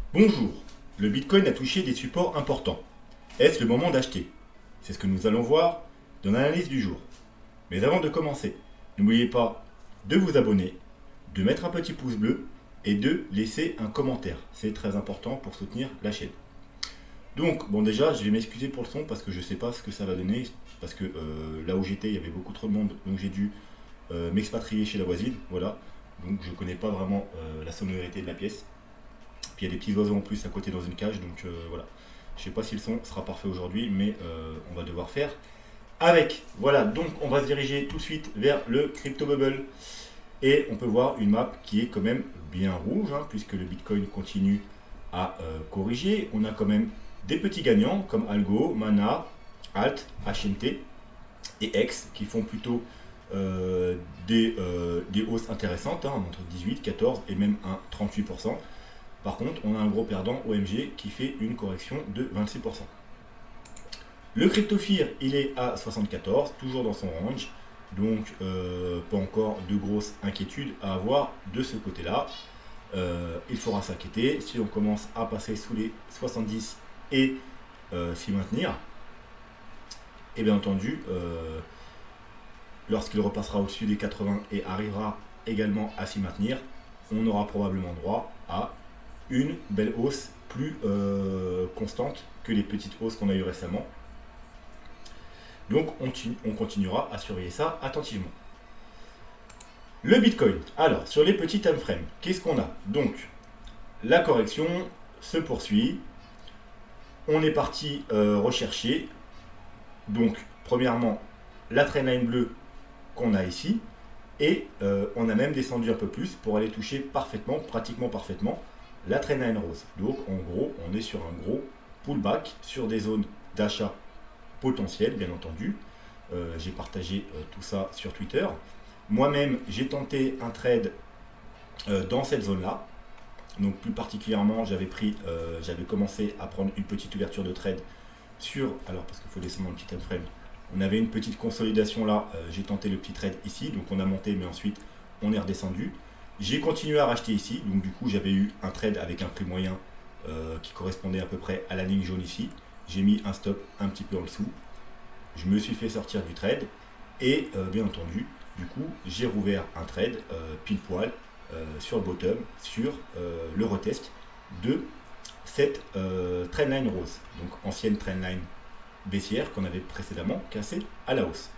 Bonjour, le Bitcoin a touché des supports importants. Est-ce le moment d'acheter? C'est ce que nous allons voir dans l'analyse du jour. Mais avant de commencer, n'oubliez pas de vous abonner, de mettre un petit pouce bleu et de laisser un commentaire. C'est très important pour soutenir la chaîne. Donc, bon déjà, je vais m'excuser pour le son parce que je ne sais pas ce que ça va donner. Parce que là où j'étais, il y avait beaucoup trop de monde, donc j'ai dû m'expatrier chez la voisine. Voilà, donc je ne connais pas vraiment la sonorité de la pièce. Puis il y a des petits oiseaux en plus à côté dans une cage, donc voilà. Je sais pas si le son sera parfait aujourd'hui, mais on va devoir faire avec. Voilà, donc on va se diriger tout de suite vers le Crypto Bubble. Et on peut voir une map qui est quand même bien rouge, hein, puisque le Bitcoin continue à corriger. On a quand même des petits gagnants comme Algo, Mana, Alt, HNT et X qui font plutôt des hausses intéressantes, hein, entre 18, 14 et même un 38%. Par contre, on a un gros perdant OMG qui fait une correction de 26%. Le CryptoFear, il est à 74, toujours dans son range. Donc, pas encore de grosses inquiétudes à avoir de ce côté-là. Il faudra s'inquiéter si on commence à passer sous les 70 et s'y maintenir. Et bien entendu, lorsqu'il repassera au-dessus des 80 et arrivera également à s'y maintenir, on aura probablement droit à une belle hausse plus constante que les petites hausses qu'on a eues récemment. Donc on continuera à surveiller ça attentivement. Le Bitcoin. Alors, sur les petits time frames, qu'est-ce qu'on a? Donc, la correction se poursuit. On est parti rechercher. Donc, premièrement, la trendline bleue qu'on a ici. Et on a même descendu un peu plus pour aller toucher parfaitement, pratiquement parfaitement, la trendline rose. Donc en gros, on est sur un gros pullback sur des zones d'achat potentielles, bien entendu. J'ai partagé tout ça sur Twitter. Moi-même, j'ai tenté un trade dans cette zone-là. Donc plus particulièrement, j'avais commencé à prendre une petite ouverture de trade sur, alors parce qu'il faut descendre dans le petit time frame, on avait une petite consolidation là, j'ai tenté le petit trade ici, donc on a monté mais ensuite on est redescendu. J'ai continué à racheter ici, donc du coup j'avais eu un trade avec un prix moyen qui correspondait à peu près à la ligne jaune ici. J'ai mis un stop un petit peu en dessous. Je me suis fait sortir du trade et bien entendu, du coup j'ai rouvert un trade pile poil sur le bottom, sur le retest de cette trendline rose, donc ancienne trendline baissière qu'on avait précédemment cassée à la hausse.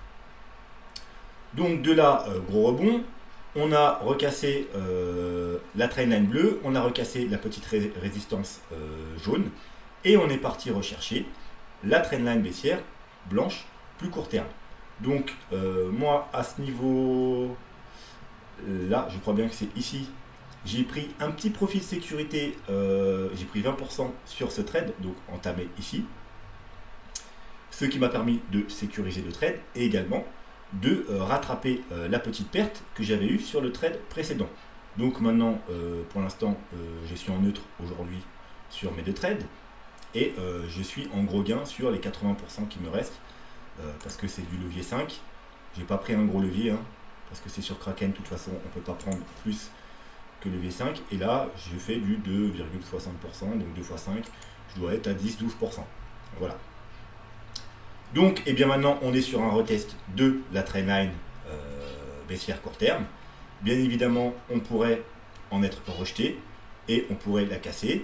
Donc de là, gros rebond. On a recassé la trendline bleue, on a recassé la petite résistance jaune, et on est parti rechercher la trendline baissière blanche plus court terme. Donc moi à ce niveau là, je crois bien que c'est ici, j'ai pris un petit profit de sécurité, j'ai pris 20% sur ce trade, donc entamé ici, ce qui m'a permis de sécuriser le trade et également de rattraper la petite perte que j'avais eue sur le trade précédent. Donc maintenant, pour l'instant, je suis en neutre aujourd'hui sur mes deux trades et je suis en gros gain sur les 80% qui me restent parce que c'est du levier 5. J'ai pas pris un gros levier hein, parce que c'est sur Kraken, de toute façon, on peut pas prendre plus que levier 5. Et là, je fais du 2,60%, donc 2 x 5, je dois être à 10-12%. Voilà. Donc, et bien maintenant, on est sur un retest de la trendline baissière court terme. Bien évidemment, on pourrait en être rejeté et on pourrait la casser.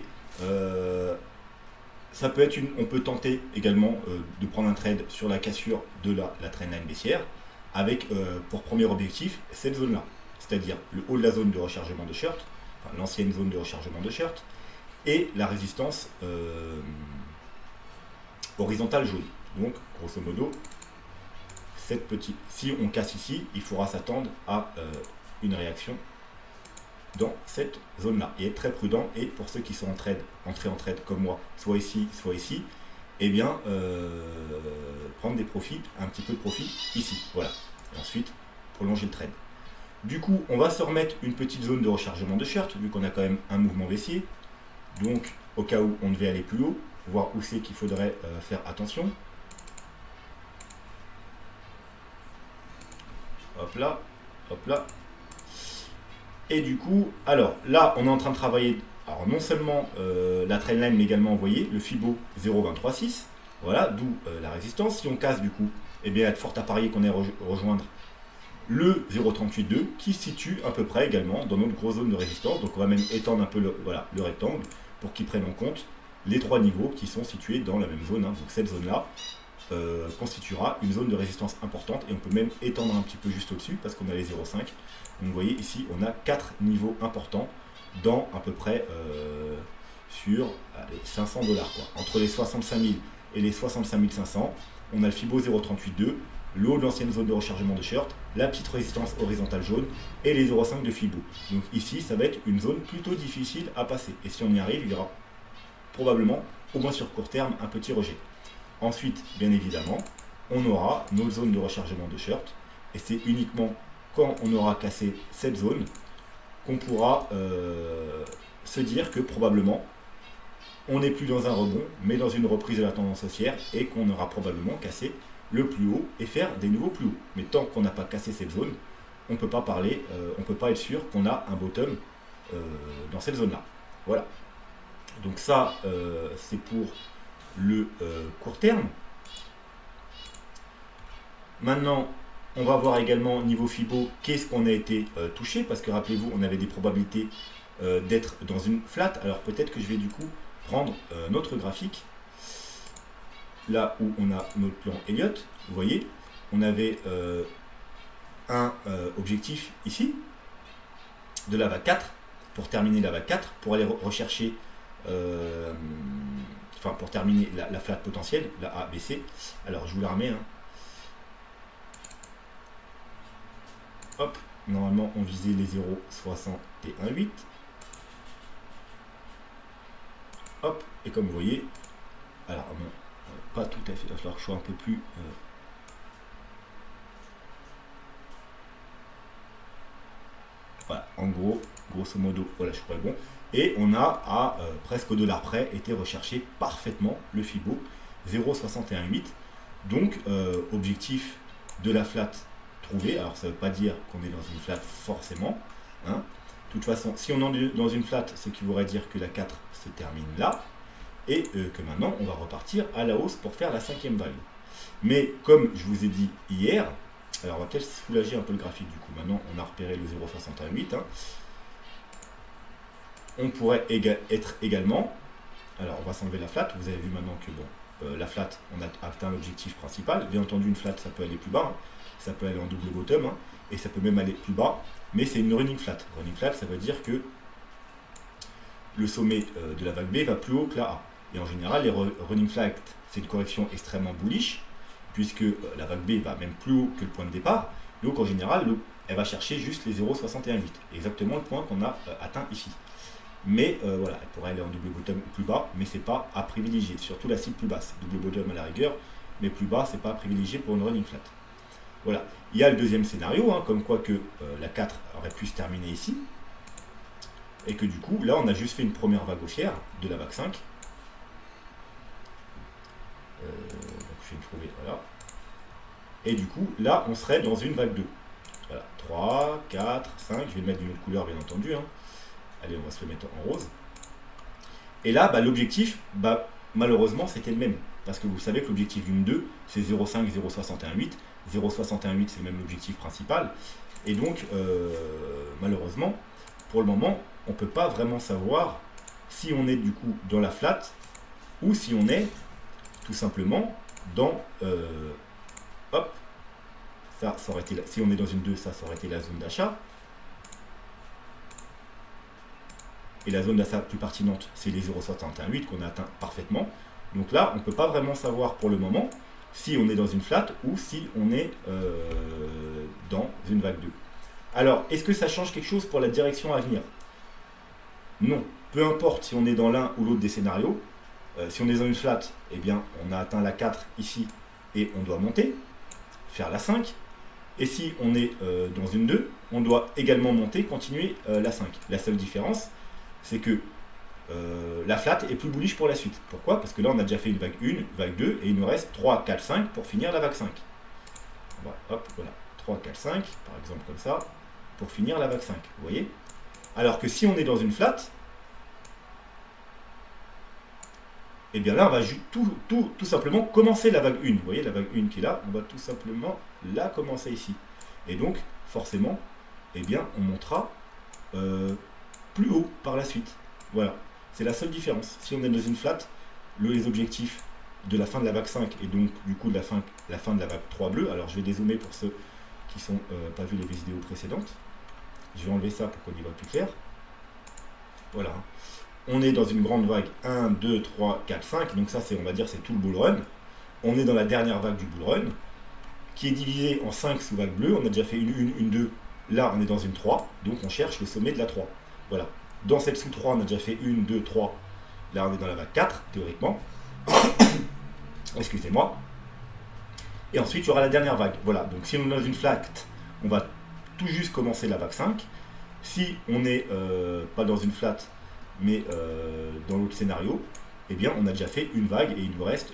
Ça peut être on peut tenter également de prendre un trade sur la cassure de la trendline baissière avec pour premier objectif cette zone-là, c'est-à-dire le haut de la zone de rechargement de short, enfin, l'ancienne zone de rechargement de short, et la résistance horizontale jaune. Donc, grosso modo, si on casse ici, il faudra s'attendre à une réaction dans cette zone-là. Et être très prudent, et pour ceux qui sont entrés en trade comme moi, soit ici, eh bien, prendre des profits, un petit peu de profit ici. Voilà. Et ensuite, prolonger le trade. Du coup, on va se remettre une petite zone de rechargement de short, vu qu'on a quand même un mouvement baissier. Donc, au cas où on devait aller plus haut, voir où c'est qu'il faudrait faire attention. Hop là, hop là. Et du coup, alors là, on est en train de travailler. Alors, alors non seulement la trendline, mais également, vous voyez, le Fibo 0,236. Voilà, d'où la résistance. Si on casse du coup, eh bien, il y a de fortes à parier qu'on ait rejoindre le 0,382 qui se situe à peu près également dans notre grosse zone de résistance. Donc on va même étendre un peu le rectangle pour qu'il prenne en compte les trois niveaux qui sont situés dans la même zone. Hein. Donc cette zone-là constituera une zone de résistance importante et on peut même étendre un petit peu juste au-dessus parce qu'on a les 0,5. Donc vous voyez ici, on a 4 niveaux importants dans à peu près sur allez, 500 $. Entre les 65 000 et les 65 500, on a le Fibo 0,382, le haut de l'ancienne zone de rechargement de short, la petite résistance horizontale jaune et les 0,5 de Fibo. Donc ici, ça va être une zone plutôt difficile à passer. Et si on y arrive, il y aura probablement, au moins sur court terme, un petit rejet. Ensuite, bien évidemment, on aura nos zones de rechargement de short. Et c'est uniquement quand on aura cassé cette zone qu'on pourra se dire que probablement on n'est plus dans un rebond, mais dans une reprise de la tendance haussière et qu'on aura probablement cassé le plus haut et faire des nouveaux plus hauts. Mais tant qu'on n'a pas cassé cette zone, on ne peut pas parler, on ne peut pas être sûr qu'on a un bottom dans cette zone-là. Voilà. Donc ça, c'est pour le court terme. Maintenant, on va voir également niveau Fibo, qu'est-ce qu'on a été touché, parce que rappelez-vous, on avait des probabilités d'être dans une flat. Alors peut-être que je vais du coup prendre notre graphique, là où on a notre plan Elliott. Vous voyez, on avait un objectif ici, de la vague 4, pour terminer la vague 4, pour aller rechercher, enfin pour terminer la flat potentielle, la A, B, C. Alors je vous la remets. Hein. Hop, normalement on visait les 0,618. Hop, et comme vous voyez, alors non, pas tout à fait, il va falloir que je sois un peu plus... voilà, en gros, grosso modo, voilà, je crois bon. Et on a à presque au dollar près été recherché parfaitement le Fibo 0,618. Donc, objectif de la flat trouvé. Alors, ça ne veut pas dire qu'on est dans une flat forcément. Hein. De toute façon, si on est dans une flat, ce qui voudrait dire que la 4 se termine là. Et que maintenant, on va repartir à la hausse pour faire la 5e vague. Mais comme je vous ai dit hier, alors on va peut-être soulager un peu le graphique du coup. Maintenant, on a repéré le 0,618. Hein. On pourrait être également, alors on va s'enlever la flat, vous avez vu maintenant que bon, la flat, on a atteint l'objectif principal. Bien entendu, une flat, ça peut aller plus bas, hein. Ça peut aller en double bottom, hein. Et ça peut même aller plus bas, mais c'est une running flat. Running flat, ça veut dire que le sommet de la vague B va plus haut que la A. Et en général, les running flat, c'est une correction extrêmement bullish, puisque la vague B va même plus haut que le point de départ. Donc en général, elle va chercher juste les 0,618, exactement le point qu'on a atteint ici. Mais voilà, elle pourrait aller en double bottom ou plus bas, mais c'est pas à privilégier, surtout la cible plus basse. Double bottom à la rigueur, mais plus bas, c'est pas à privilégier pour une running flat. Voilà. Il y a le deuxième scénario, hein, comme quoi que la 4 aurait pu se terminer ici, et que du coup, là, on a juste fait une première vague haussière de la vague 5. Donc je vais me trouver, voilà. Et du coup, là, on serait dans une vague 2. Voilà, 3, 4, 5, je vais le mettre d'une autre couleur, bien entendu, hein. Allez, on va se le mettre en rose. Et là, bah, l'objectif, bah, malheureusement, c'était le même. Parce que vous savez que l'objectif d'une 2, c'est 0,5, 0,618. 0,618, c'est même l'objectif principal. Et donc, malheureusement, pour le moment, on ne peut pas vraiment savoir si on est du coup dans la flat ou si on est tout simplement dans... hop, ça aurait été, si on est dans une 2, ça aurait été la zone d'achat. Et la zone d'achat plus pertinente, c'est les 0,618 qu'on a atteint parfaitement. Donc là, on ne peut pas vraiment savoir pour le moment si on est dans une flat ou si on est dans une vague 2. Alors, est-ce que ça change quelque chose pour la direction à venir? Non. Peu importe si on est dans l'un ou l'autre des scénarios. Si on est dans une flat, eh bien, on a atteint la 4 ici et on doit monter, faire la 5. Et si on est dans une 2, on doit également monter, continuer la 5. La seule différence, c'est que la flat est plus bullish pour la suite. Pourquoi? Parce que là, on a déjà fait une vague 1, vague 2, et il nous reste 3, 4, 5 pour finir la vague 5. Voilà, hop, voilà. 3, 4, 5, par exemple comme ça, pour finir la vague 5. Vous voyez? Alors que si on est dans une flat, et bien là, on va tout simplement commencer la vague 1. Vous voyez la vague 1 qui est là, on va tout simplement la commencer ici. Et donc, forcément, eh bien, on montera plus haut par la suite. Voilà, c'est la seule différence. Si on est dans une flat, les objectifs de la fin de la vague 5 et donc du coup de la fin de la vague 3 bleue. Alors je vais dézoomer pour ceux qui sont pas vu les vidéos précédentes. Je vais enlever ça pour qu'on y voit plus clair. Voilà. On est dans une grande vague 1, 2, 3, 4, 5. Donc ça, c'est, on va dire, c'est tout le bull run. On est dans la dernière vague du bull run, qui est divisée en 5 sous-vagues bleues. On a déjà fait une 2. Là, on est dans une 3. Donc on cherche le sommet de la 3. Voilà. Dans cette sous-3, on a déjà fait 1, 2, 3. Là, on est dans la vague 4, théoriquement. Excusez-moi. Et ensuite, il y aura la dernière vague. Voilà. Donc si on est dans une flat, on va tout juste commencer la vague 5. Si on n'est pas dans une flat, mais dans l'autre scénario, eh bien on a déjà fait une vague et il nous reste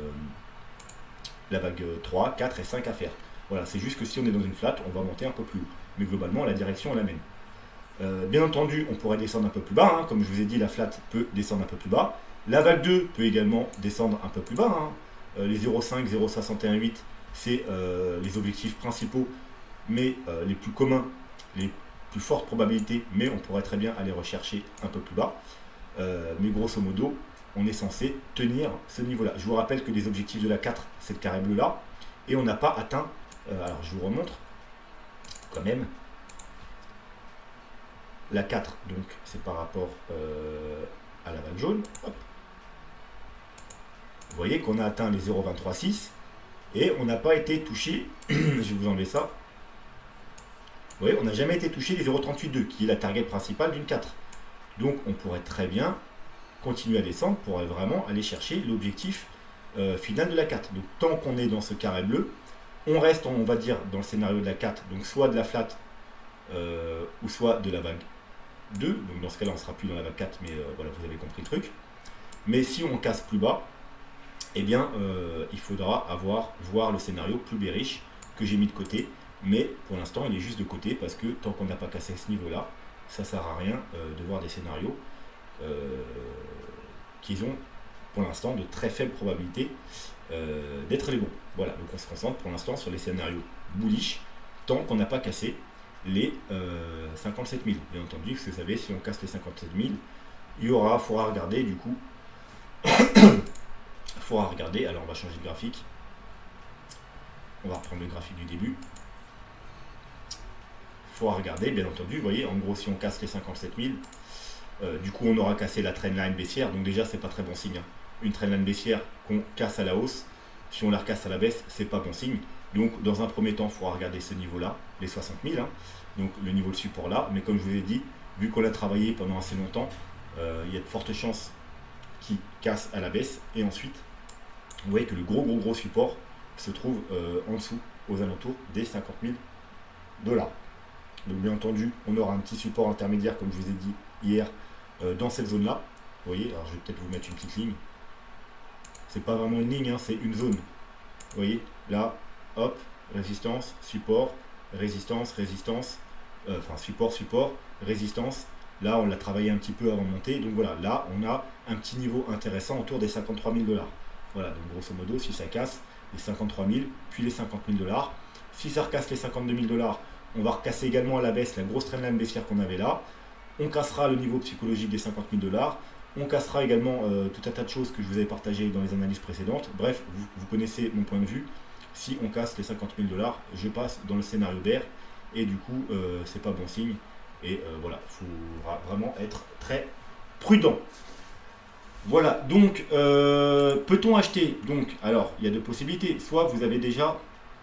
la vague 3, 4 et 5 à faire. Voilà, c'est juste que si on est dans une flat, on va monter un peu plus haut. Mais globalement, la direction est la même. Bien entendu, on pourrait descendre un peu plus bas. Hein. Comme je vous ai dit, la flat peut descendre un peu plus bas. La vague 2 peut également descendre un peu plus bas. Hein. Les 0,5, 0,618, c'est les objectifs principaux, mais les plus communs, les plus fortes probabilités, mais on pourrait très bien aller rechercher un peu plus bas. Mais grosso modo, on est censé tenir ce niveau-là. Je vous rappelle que les objectifs de la 4, c'est le carré bleu là, et on n'a pas atteint, alors je vous remontre, quand même, la 4, donc c'est par rapport à la vague jaune. Hop. Vous voyez qu'on a atteint les 0,236, et on n'a pas été touché, je vais vous enlever ça. Vous voyez, on n'a jamais été touché les 0,382, qui est la target principale d'une 4. Donc on pourrait très bien continuer à descendre pour vraiment aller chercher l'objectif final de la 4. Donc tant qu'on est dans ce carré bleu, on reste, on va dire, dans le scénario de la 4, donc soit de la flat, ou soit de la vague 2. Donc dans ce cas-là, on ne sera plus dans la vague 4, mais voilà, vous avez compris le truc. Mais si on casse plus bas, eh bien, il faudra voir le scénario plus bearish que j'ai mis de côté. Mais pour l'instant, il est juste de côté parce que tant qu'on n'a pas cassé ce niveau-là, ça ne sert à rien de voir des scénarios qui ont pour l'instant de très faibles probabilités d'être les bons. Voilà, donc on se concentre pour l'instant sur les scénarios bullish tant qu'on n'a pas cassé les 57 000. Bien entendu, parce que vous savez, si on casse les 57 000, il faudra regarder du coup. Il faudra regarder, alors on va changer de graphique. On va reprendre le graphique du début. Il faudra regarder, bien entendu, vous voyez, en gros, si on casse les 57 000, du coup, on aura cassé la trendline baissière. Donc déjà, c'est pas très bon signe. Hein. Une trendline baissière qu'on casse à la hausse, si on la recasse à la baisse, c'est pas bon signe. Donc, dans un premier temps, il faudra regarder ce niveau-là, les 60 000, hein, donc le niveau de support là. Mais comme je vous ai dit, vu qu'on a travaillé pendant assez longtemps, il y a de fortes chances qu'il casse à la baisse. Et ensuite, vous voyez que le gros support se trouve en dessous, aux alentours des 50 000 $. Donc bien entendu, on aura un petit support intermédiaire, comme je vous ai dit hier, dans cette zone-là. Vous voyez, alors je vais peut-être vous mettre une petite ligne. C'est pas vraiment une ligne, hein, c'est une zone. Vous voyez, là, hop, résistance, support, résistance, résistance, enfin support, résistance. Là, on l'a travaillé un petit peu avant de monter. Donc voilà, là, on a un petit niveau intéressant autour des 53 000 $. Voilà, donc grosso modo, si ça casse les 53 000, puis les 50 000 $. Si ça recasse les 52 000 $, on va recasser également à la baisse la grosse trendline baissière qu'on avait là. On cassera le niveau psychologique des 50 000 $. On cassera également tout un tas de choses que je vous avais partagées dans les analyses précédentes. Bref, vous connaissez mon point de vue. Si on casse les 50 000 $, je passe dans le scénario bear. Et du coup, c'est pas bon signe. Et voilà, il faudra vraiment être très prudent. Voilà, donc, peut-on acheter? Donc, alors, il y a deux possibilités. Soit vous avez déjà,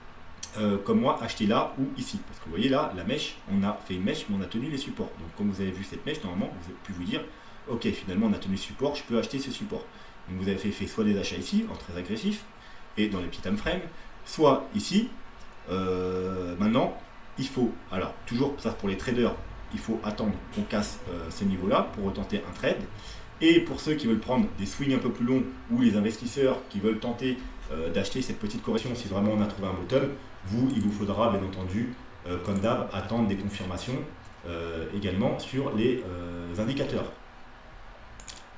comme moi, acheté là ou ici. Parce que vous voyez là, la mèche, on a fait une mèche, mais on a tenu les supports. Donc, comme vous avez vu cette mèche, normalement, vous avez pu vous dire, ok, finalement, on a tenu le support, je peux acheter ce support. Donc, vous avez fait soit des achats ici, en très agressif, et dans les petits time frames, soit ici. Maintenant, il faut, alors, toujours, ça pour les traders, il faut attendre qu'on casse ce niveau-là pour retenter un trade. Et pour ceux qui veulent prendre des swings un peu plus longs ou les investisseurs qui veulent tenter d'acheter cette petite correction si vraiment on a trouvé un bottom, il vous faudra bien entendu, comme d'hab, attendre des confirmations également sur les indicateurs.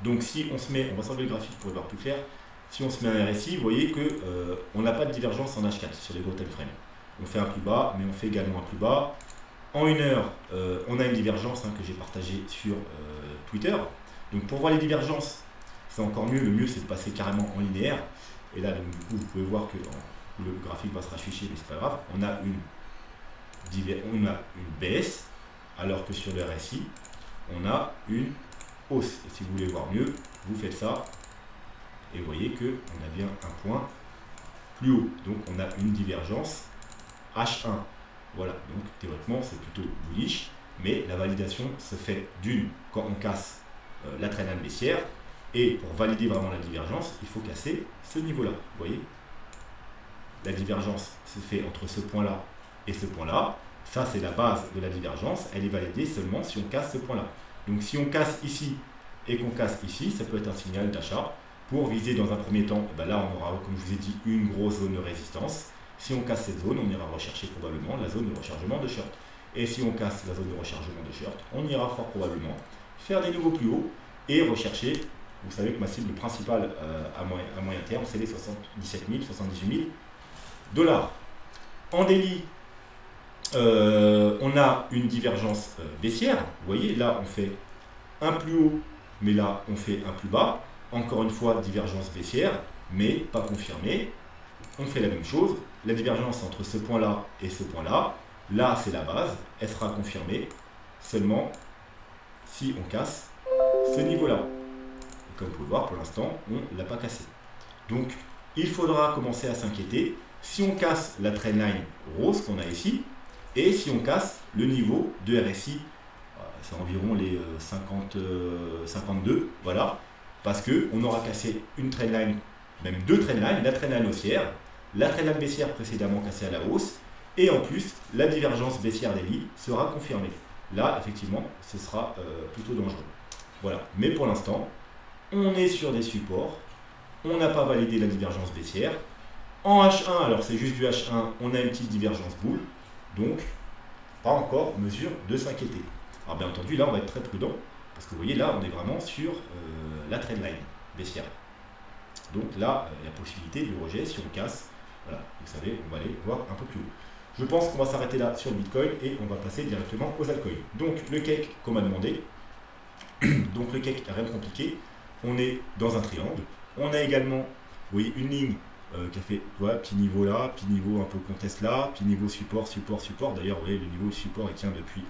Donc si on se met, on va s'enlever le graphique pour y voir plus clair, si on se met un RSI, vous voyez que on n'a pas de divergence en H4 sur les gros time frames. On fait un plus bas, mais on fait également un plus bas. En 1 heure, on a une divergence que j'ai partagée sur Twitter. Donc pour voir les divergences, c'est encore mieux. Le mieux, c'est de passer carrément en linéaire. Et là, donc, du coup, vous pouvez voir que le graphique va se rafficher, mais c'est pas grave. On a une baisse, alors que sur le RSI, on a une hausse. Et si vous voulez voir mieux, vous faites ça. Et vous voyez qu'on a bien un point plus haut. Donc on a une divergence H1. Voilà, donc théoriquement c'est plutôt bullish, mais la validation se fait d'une quand on casse la trendline baissière, et pour valider vraiment la divergence, il faut casser ce niveau-là. Vous voyez, la divergence se fait entre ce point-là et ce point-là. Ça c'est la base de la divergence, elle est validée seulement si on casse ce point-là. Donc si on casse ici et qu'on casse ici, ça peut être un signal d'achat. Pour viser dans un premier temps, là on aura, comme je vous ai dit, une grosse zone de résistance. Si on casse cette zone, on ira rechercher probablement la zone de rechargement de short. Et si on casse la zone de rechargement de short, on ira fort probablement faire des niveaux plus hauts et rechercher. Vous savez que ma cible principale à moyen terme, c'est les 77 000, 78 000 dollars. En daily, on a une divergence baissière. Vous voyez, là on fait un plus haut, mais là on fait un plus bas. Encore une fois, divergence baissière, mais pas confirmée. On fait la même chose. La divergence entre ce point-là et ce point-là, là c'est la base, elle sera confirmée seulement si on casse ce niveau-là. Et comme vous pouvez voir, pour l'instant, on ne l'a pas cassé. Donc, il faudra commencer à s'inquiéter si on casse la trendline rose qu'on a ici, et si on casse le niveau de RSI, c'est environ les 52, voilà. Parce qu'on aura cassé une trendline, même deux trendlines, la trendline haussière, la trendline baissière précédemment cassée à la hausse, et en plus, la divergence baissière daily sera confirmée. Là, effectivement, ce sera plutôt dangereux. Voilà, mais pour l'instant, on est sur des supports, on n'a pas validé la divergence baissière. En H1, alors c'est juste du H1, on a une petite divergence boule, donc pas encore mesure de s'inquiéter. Alors bien entendu, là, on va être très prudent. Parce que vous voyez, là, on est vraiment sur la trendline baissière. Donc là, il y a possibilité du rejet si on casse. Voilà, vous savez, on va aller voir un peu plus haut. Je pense qu'on va s'arrêter là sur le Bitcoin et on va passer directement aux altcoins. Donc le cake qu'on m'a demandé. Donc le cake, rien de compliqué. On est dans un triangle. On a également, vous voyez, une ligne qui a fait petit niveau là, petit niveau un peu contest là, petit niveau support, support, support. D'ailleurs, vous voyez, le niveau support, il tient depuis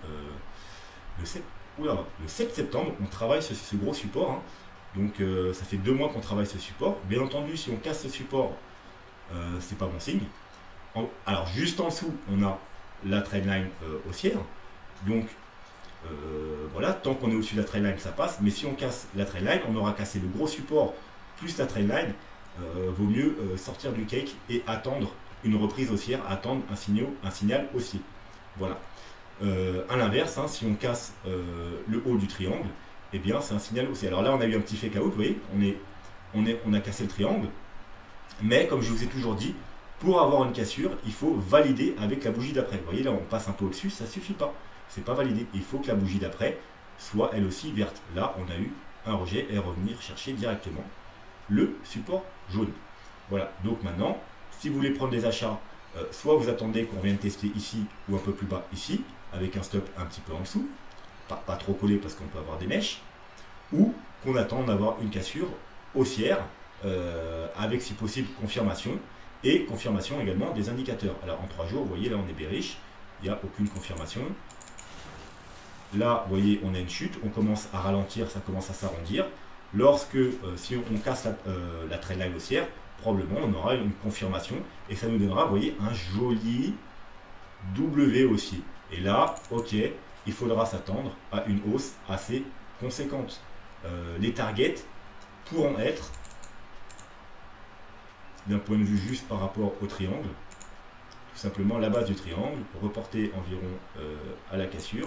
le 7 septembre, on travaille ce gros support. Donc ça fait 2 mois qu'on travaille ce support. Bien entendu, si on casse ce support, c'est pas bon signe. Alors juste en dessous, on a la trendline haussière. Donc voilà, tant qu'on est au-dessus de la trendline, ça passe. Mais si on casse la trendline, on aura cassé le gros support plus la trendline. Vaut mieux sortir du cake et attendre une reprise haussière, attendre un signal haussier. Voilà. À l'inverse, si on casse le haut du triangle, eh bien c'est un signal haussier. Alors là, on a eu un petit fake out, vous voyez, on a cassé le triangle, mais comme je vous ai toujours dit, pour avoir une cassure, il faut valider avec la bougie d'après. Vous voyez, là, on passe un peu au-dessus, ça ne suffit pas. C'est pas validé. Il faut que la bougie d'après soit elle aussi verte. Là, on a eu un rejet et revenir chercher directement le support jaune. Voilà. Donc maintenant, si vous voulez prendre des achats, soit vous attendez qu'on vienne tester ici ou un peu plus bas ici, avec un stop un petit peu en dessous, pas trop collé parce qu'on peut avoir des mèches, ou qu'on attend d'avoir une cassure haussière, avec si possible confirmation, et confirmation également des indicateurs. Alors en 3 jours, vous voyez, là on est bearish, il n'y a aucune confirmation. Là, vous voyez, on a une chute, on commence à ralentir, ça commence à s'arrondir. Lorsque, si on casse la trendline haussière, probablement on aura une confirmation, et ça nous donnera, vous voyez, un joli W haussier. Et là, ok, il faudra s'attendre à une hausse assez conséquente. Les targets pourront être, d'un point de vue juste par rapport au triangle, tout simplement la base du triangle, reporter environ à la cassure,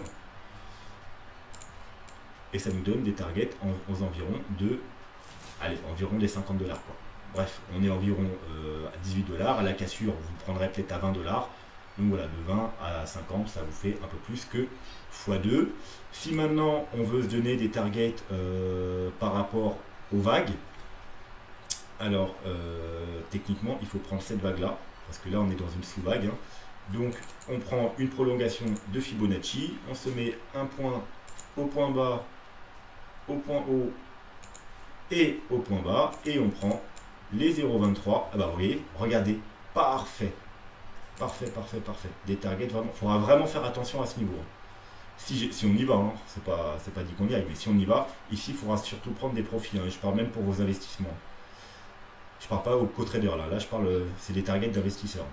et ça nous donne des targets aux environs de, environ des 50 $. Bref, on est environ à 18 $, à la cassure, vous prendrez peut-être à 20 $. Donc voilà, de 20 à 50, ça vous fait un peu plus que x2. Si maintenant on veut se donner des targets par rapport aux vagues, alors techniquement il faut prendre cette vague là, parce que là on est dans une sous-vague. Hein. Donc on prend une prolongation de Fibonacci, on se met un point au point bas, au point haut et au point bas, et on prend les 0,23. Ah bah vous voyez, regardez, parfait. Parfait, parfait, parfait. Des targets, vraiment, il faudra vraiment faire attention à ce niveau. Si on y va, hein, c'est pas dit qu'on y aille, mais si on y va, ici, il faudra surtout prendre des profits. Hein, je parle même pour vos investissements. Je parle pas aux traders là. Là, je parle, c'est des targets d'investisseurs.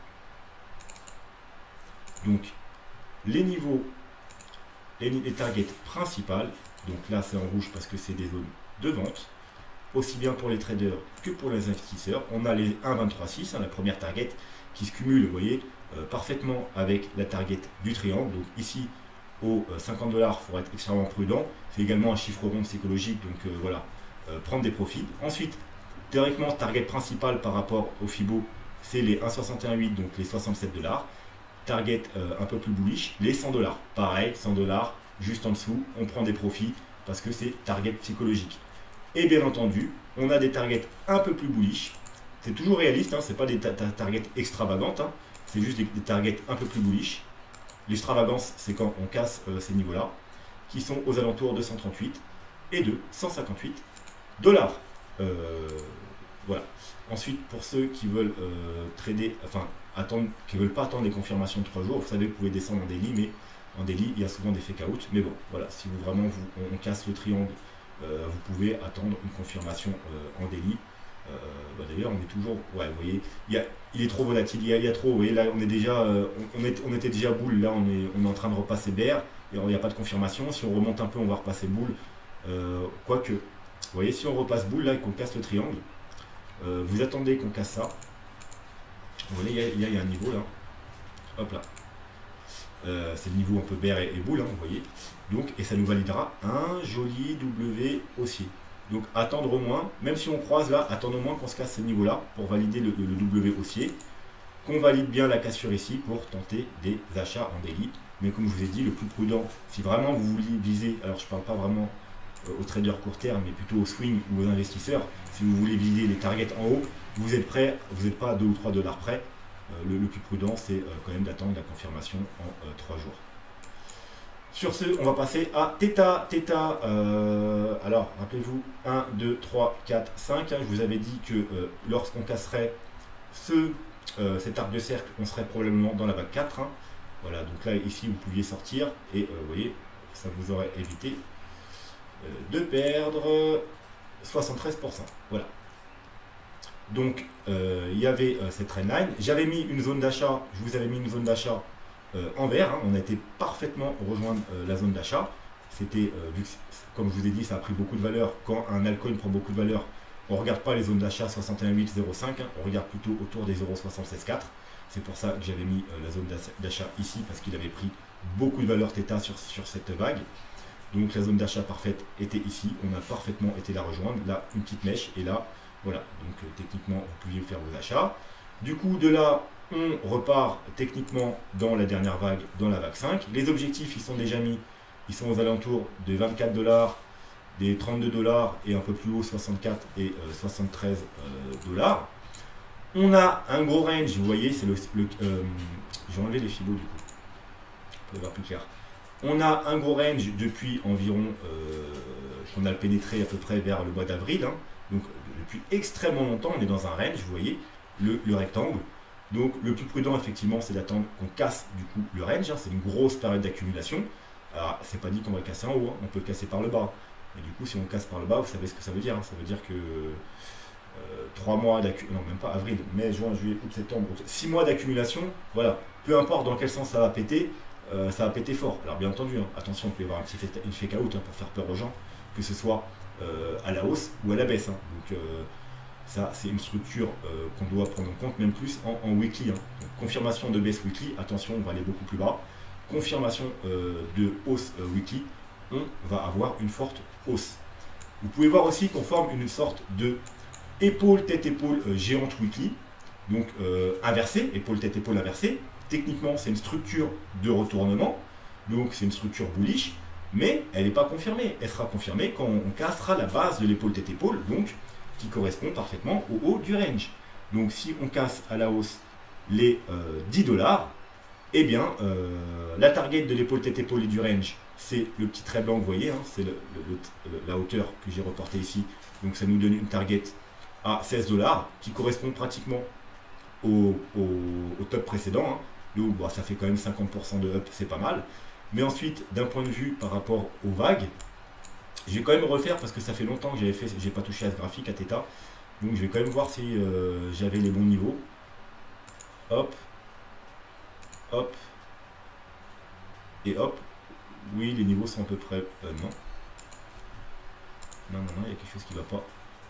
Donc, les niveaux, les targets principales, donc là, c'est en rouge parce que c'est des zones de vente, aussi bien pour les traders que pour les investisseurs. On a les 1,23,6, hein, la première target, qui se cumule, vous voyez, parfaitement avec la target du triangle. Donc ici, aux 50 $, il faudra être extrêmement prudent. C'est également un chiffre rond psychologique, donc voilà, prendre des profits. Ensuite, théoriquement, target principal par rapport au Fibo, c'est les 1,61,8, donc les 67 $. Target un peu plus bullish, les 100 $. Pareil, 100 $, juste en dessous, on prend des profits parce que c'est target psychologique. Et bien entendu, on a des targets un peu plus bullish. C'est toujours réaliste, hein, c'est pas des targets extravagantes, hein, c'est juste des targets un peu plus bullish. L'extravagance, c'est quand on casse ces niveaux-là, qui sont aux alentours de 138 et de 158 $. Voilà. Ensuite, pour ceux qui veulent trader, enfin, qui ne veulent pas attendre des confirmations de 3 jours, vous savez, vous pouvez descendre en daily, mais en daily, il y a souvent des fake out. Mais bon, voilà, si vous vraiment on casse le triangle, vous pouvez attendre une confirmation en daily. Bah d'ailleurs, on est toujours, ouais, vous voyez, il est trop volatile, il y a trop, vous voyez, là, on est déjà, on était déjà boule, là, on est en train de repasser bear, et il n'y a pas de confirmation. Si on remonte un peu, on va repasser boule, quoique, vous voyez, si on repasse boule, là, et qu'on casse le triangle, vous attendez qu'on casse ça, vous voyez, il y a un niveau, là, hop là, c'est le niveau un peu bear et boule, hein, vous voyez, donc, et ça nous validera un joli W haussier. Donc attendre au moins, même si on croise là, attendre au moins qu'on se casse ce niveau-là pour valider le W haussier, qu'on valide bien la cassure ici pour tenter des achats en daily. Mais comme je vous ai dit, le plus prudent, si vraiment vous voulez viser, alors je ne parle pas vraiment aux traders court terme, mais plutôt aux swing ou aux investisseurs, si vous voulez viser les targets en haut, vous êtes prêt, vous n'êtes pas à 2 ou 3 $ près, le plus prudent c'est quand même d'attendre la confirmation en 3 jours. Sur ce, on va passer à Theta. Theta, alors, rappelez-vous, 1, 2, 3, 4, 5. Hein, je vous avais dit que lorsqu'on casserait cet arc de cercle, on serait probablement dans la vague 4. Hein. Voilà, donc là, ici, vous pouviez sortir. Et vous voyez, ça vous aurait évité de perdre 73%. Voilà. Donc, il y avait cette trendline. J'avais mis une zone d'achat, je vous avais mis une zone d'achat en vert, hein, on a été parfaitement rejoindre la zone d'achat. C'était, comme je vous ai dit, ça a pris beaucoup de valeur. Quand un altcoin prend beaucoup de valeur, on ne regarde pas les zones d'achat 61,8, 0,5, hein, on regarde plutôt autour des 0,76,4. C'est pour ça que j'avais mis la zone d'achat ici, parce qu'il avait pris beaucoup de valeur θ sur cette vague. Donc la zone d'achat parfaite était ici, on a parfaitement été la rejoindre. Là, une petite mèche, et là, voilà. Donc techniquement, vous pouviez faire vos achats. Du coup, de là, on repart techniquement dans la dernière vague, dans la vague 5. Les objectifs, ils sont déjà mis, ils sont aux alentours de 24 $, des 32 $ et un peu plus haut, 64 et 73 $. On a un gros range, vous voyez, c'est j'ai enlevé les fibos du coup, pour voir plus clair. On a un gros range depuis environ, qu'on a pénétré à peu près vers le mois d'avril. Hein. Donc depuis extrêmement longtemps, on est dans un range, vous voyez, le rectangle. Donc le plus prudent effectivement c'est d'attendre qu'on casse du coup le range, hein, c'est une grosse période d'accumulation. Alors c'est pas dit qu'on va le casser en haut, hein, on peut le casser par le bas. Et du coup si on casse par le bas, vous savez ce que ça veut dire, hein, ça veut dire que 3 mois d'accumulation, non même pas avril, mai, juin, juillet, août, septembre, 6 mois d'accumulation, voilà, peu importe dans quel sens ça va péter fort. Alors bien entendu, hein, attention, il peut y avoir une fake out, hein, pour faire peur aux gens, que ce soit à la hausse ou à la baisse. Hein. Donc ça, c'est une structure qu'on doit prendre en compte, même plus en weekly. Hein. Donc, confirmation de baisse weekly, attention, on va aller beaucoup plus bas. Confirmation de hausse weekly, on va avoir une forte hausse. Vous pouvez voir aussi qu'on forme une sorte de épaule, tête-épaule géante weekly, donc inversée, épaule, tête, épaule inversée. techniquement, c'est une structure de retournement, donc c'est une structure bullish, mais elle n'est pas confirmée. Elle sera confirmée quand on cassera la base de l'épaule tête-épaule, donc qui correspond parfaitement au haut du range. Donc si on casse à la hausse les 10 $, eh bien la target de l'épaule tête-épaule et du range, c'est le petit trait blanc que vous voyez, hein, c'est la hauteur que j'ai reportée ici. Donc ça nous donne une target à 16 $, qui correspond pratiquement au top précédent. Hein. Donc bon, ça fait quand même 50% de up, c'est pas mal. Mais ensuite, d'un point de vue par rapport aux vagues, je vais quand même refaire parce que ça fait longtemps que j'ai pas touché à ce graphique à Theta. Donc je vais quand même voir si j'avais les bons niveaux. Hop, hop, et hop. Oui, les niveaux sont à peu près... non. Non, il y a quelque chose qui va pas.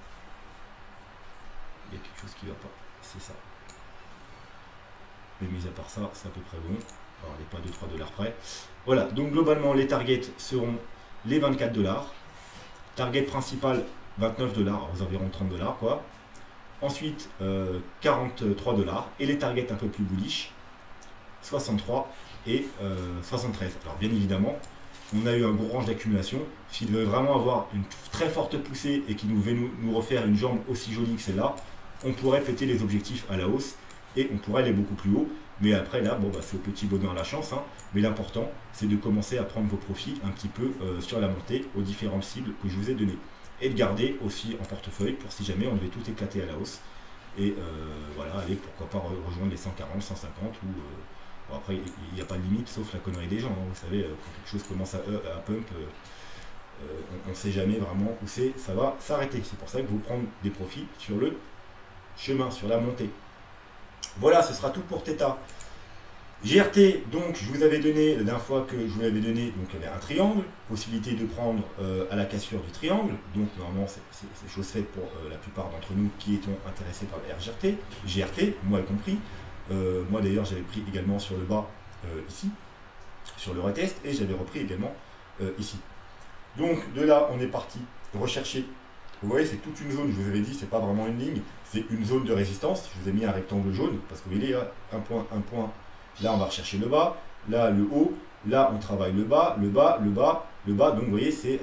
Il y a quelque chose qui va pas. C'est ça. Mais mis à part ça, c'est à peu près bon. Alors, on n'est pas 2-3 $ près. Voilà, donc globalement, les targets seront les 24 $. Target principal, 29 $, aux environs 30 $, quoi. Ensuite, 43 $. Et les targets un peu plus bullish, 63 et 73. Alors, bien évidemment, on a eu un gros range d'accumulation. S'il devait vraiment avoir une très forte poussée et qu'il devait nous refaire une jambe aussi jolie que celle-là, on pourrait péter les objectifs à la hausse et on pourrait aller beaucoup plus haut. Mais après, là, bon, bah, c'est au petit bonheur la chance. Hein. Mais l'important, c'est de commencer à prendre vos profits un petit peu sur la montée aux différentes cibles que je vous ai données. Et de garder aussi en portefeuille pour si jamais on devait tout éclater à la hausse. Et voilà, allez, pourquoi pas rejoindre les 140, 150 ou... Bon, après, il n'y a pas de limite sauf la connerie des gens. Hein. Vous savez, quand quelque chose commence à pump, on ne sait jamais vraiment où ça va s'arrêter. C'est pour ça que vous prenez des profits sur le chemin, sur la montée. Voilà, ce sera tout pour Theta. GRT, donc je vous avais donné, la dernière fois que je vous l'avais donné, donc il y avait un triangle, possibilité de prendre à la cassure du triangle, donc normalement c'est chose faite pour la plupart d'entre nous qui étions intéressés par le RGRT, GRT, moi y compris. Moi d'ailleurs j'avais pris également sur le bas ici, sur le retest, et j'avais repris également ici. Donc de là on est parti rechercher. Vous voyez, c'est toute une zone, je vous avais dit, c'est pas vraiment une ligne, c'est une zone de résistance. Je vous ai mis un rectangle jaune, parce que vous voyez, là, un point, là on va rechercher le bas, là le haut, là on travaille le bas, le bas, le bas, le bas. Donc vous voyez, c'est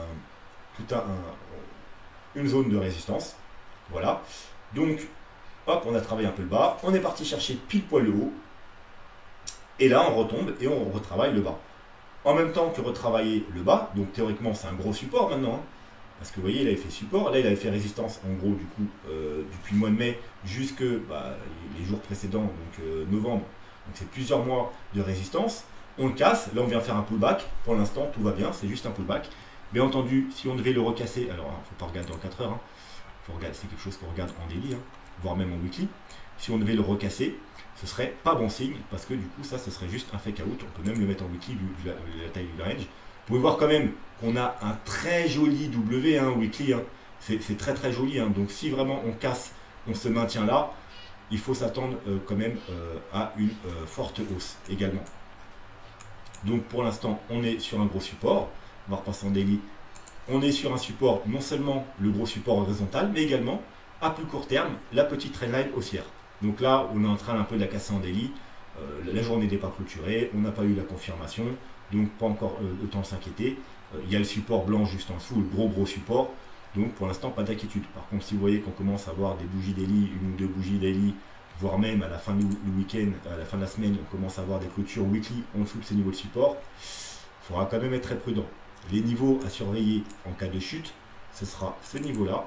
une zone de résistance. Voilà. Donc, hop, on a travaillé un peu le bas, on est parti chercher pile poil le haut, et là on retombe et on retravaille le bas. En même temps que retravailler le bas, donc théoriquement c'est un gros support maintenant, hein. Parce que vous voyez, il avait fait support, là il avait fait résistance en gros du coup depuis le mois de mai jusque les jours précédents, donc novembre. Donc c'est plusieurs mois de résistance. On le casse, là on vient faire un pullback. Pour l'instant tout va bien, c'est juste un pullback. Bien entendu, si on devait le recasser, alors il ne faut pas regarder en 4 heures, hein. C'est quelque chose qu'on regarde en daily, hein, voire même en weekly. Si on devait le recasser, ce serait pas bon signe, parce que du coup ça ce serait juste un fake out. On peut même le mettre en weekly vu la taille du range. Vous pouvez voir quand même qu'on a un très joli W, hein, weekly, hein. C'est très très joli, hein. Donc si vraiment on casse, on se maintient là, il faut s'attendre quand même à une forte hausse également. Donc pour l'instant, on est sur un gros support. On va repasser en daily. On est sur un support, non seulement le gros support horizontal, mais également à plus court terme, la petite trendline haussière. Donc là, on est en train un peu de la casser en daily. La journée n'est pas clôturée, on n'a pas eu la confirmation. Donc pas encore le temps de s'inquiéter. Il y a le support blanc juste en dessous, le gros support. Donc pour l'instant, pas d'inquiétude. Par contre, si vous voyez qu'on commence à avoir des bougies daily, une ou deux bougies daily, voire même à la fin du week-end, à la fin de la semaine, on commence à avoir des clôtures weekly en dessous de ces niveaux de support, il faudra quand même être très prudent. Les niveaux à surveiller en cas de chute, ce sera ce niveau-là.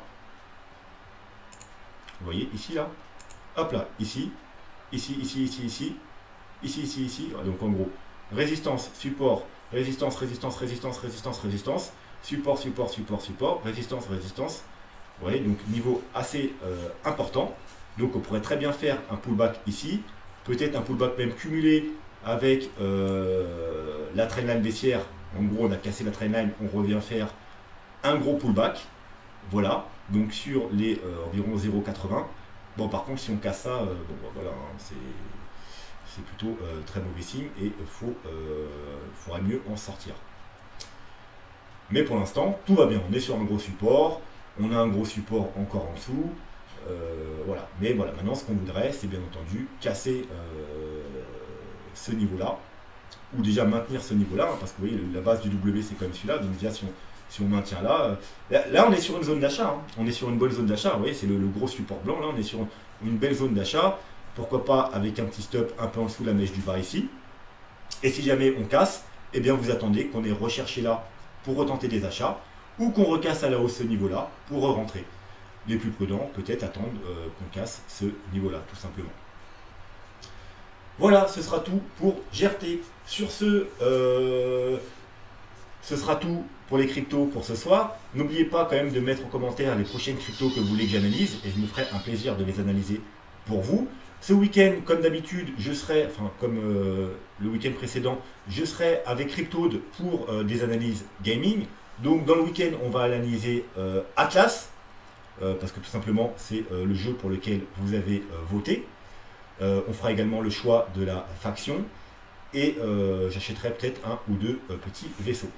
Vous voyez, ici, là. Hop là, ici, ici. Donc en gros, résistance, support, résistance, support, résistance. Vous voyez, donc niveau assez important. Donc on pourrait très bien faire un pullback ici, peut-être un pullback même cumulé avec la trendline baissière. En gros, on a cassé la trendline, on revient faire un gros pullback. Voilà, donc sur les environ 0,80. Bon, par contre, si on casse ça, voilà, hein, c'est plutôt très mauvais signe et il faudrait mieux en sortir. Mais pour l'instant, tout va bien. On est sur un gros support, on a un gros support encore en dessous. Voilà. Mais voilà, maintenant ce qu'on voudrait, c'est bien entendu casser ce niveau-là, ou déjà maintenir ce niveau-là, hein, parce que vous voyez, la base du W c'est quand même celui-là, donc déjà si on maintient là, là on est sur une zone d'achat, hein. On est sur une bonne zone d'achat, vous voyez, c'est le gros support blanc, là on est sur une belle zone d'achat, pourquoi pas avec un petit stop un peu en dessous de la mèche du bas ici, et si jamais on casse, eh bien vous attendez qu'on ait recherché là pour retenter des achats, ou qu'on recasse à la hausse ce niveau-là pour rentrer. Les plus prudents, peut-être attendre qu'on casse ce niveau-là, tout simplement. Voilà, ce sera tout pour GRT. Sur ce sera tout pour les cryptos pour ce soir. N'oubliez pas quand même de mettre en commentaire les prochaines cryptos que vous voulez que j'analyse, et je me ferai un plaisir de les analyser pour vous. Ce week-end, comme d'habitude, je serai, enfin comme le week-end précédent, je serai avec Cryptoad pour des analyses gaming. Donc dans le week-end, on va analyser Atlas, parce que tout simplement, c'est le jeu pour lequel vous avez voté. On fera également le choix de la faction, et j'achèterai peut-être un ou deux petits vaisseaux.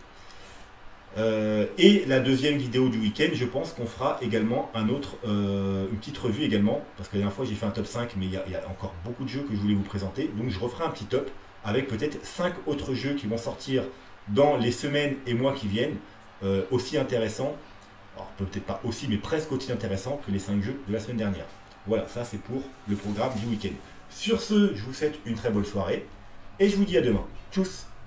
Et la deuxième vidéo du week-end, je pense qu'on fera également une petite revue également, parce que la dernière fois j'ai fait un top 5, mais il y a encore beaucoup de jeux que je voulais vous présenter, donc je referai un petit top avec peut-être 5 autres jeux qui vont sortir dans les semaines et mois qui viennent, aussi intéressants, alors peut-être pas aussi, mais presque aussi intéressants que les 5 jeux de la semaine dernière. Voilà, ça c'est pour le programme du week-end. Sur ce, je vous souhaite une très bonne soirée, et je vous dis à demain. Tchuss!